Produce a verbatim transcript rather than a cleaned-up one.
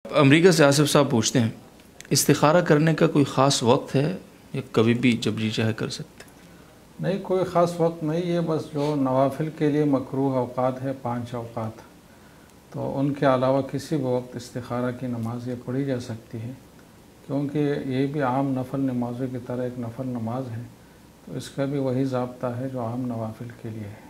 America से आसिफ साहब पूछते हैं, इस्तिखारा करने का कोई ख़ास वक्त है या कभी भी जब जी चाहे कर सकते हैं? नहीं, कोई ख़ास वक्त नहीं है, बस जो नवाफिल के लिए मकरूह औक़ात है, पाँच औक़ात, तो उनके अलावा किसी भी वक्त इस्तिखारा की नमाज ये पढ़ी जा सकती है, क्योंकि ये भी आम नफल नमाज़ों की तरह एक नफल नमाज है, तो इसका भी वही ज़ाब्ता है जो आम नवाफिल के लिए है।